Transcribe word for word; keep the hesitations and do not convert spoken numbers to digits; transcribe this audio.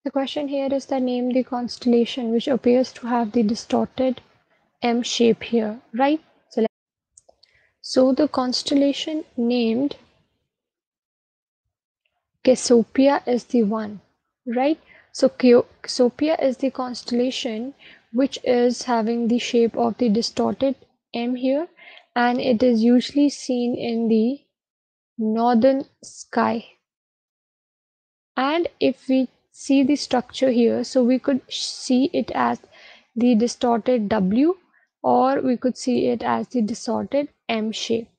The question here is that name the constellation which appears to have the distorted M shape here, right? So, so the constellation named Cassiopeia is the one, right? So Cassiopeia is the constellation which is having the shape of the distorted M here, and it is usually seen in the northern sky. And if we see the structure here, so we could see it as the distorted W, or we could see it as the distorted M shape.